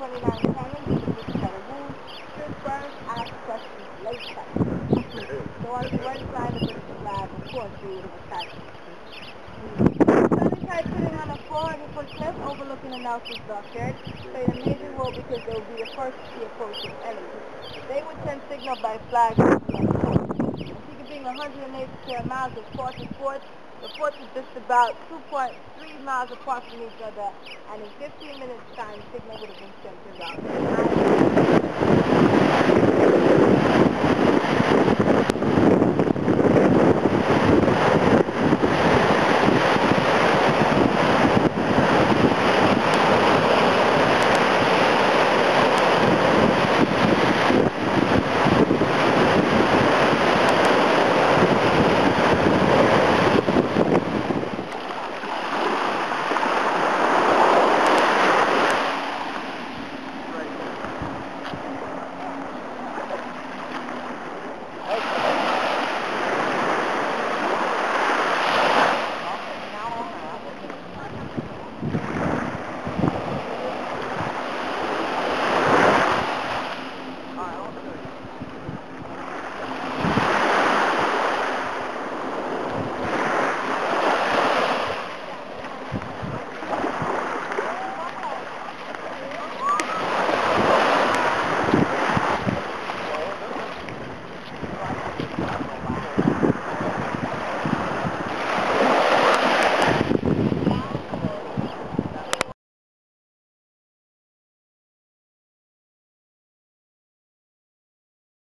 2970, the British had a wound. Chris Burns asked questions later. So on the one side, the British flag, of course, they would have attacked. Sunny tried putting on a 400-foot cliff overlooking the Nelson's dockyard, played a major role because they would be the first to see approaching enemy. They would send signal by flag on the coast. Antigua being 180 square miles of port and fort, the forts are just about 2.3 miles apart from each other, and in 15 minutes' time, signal would have been sent around.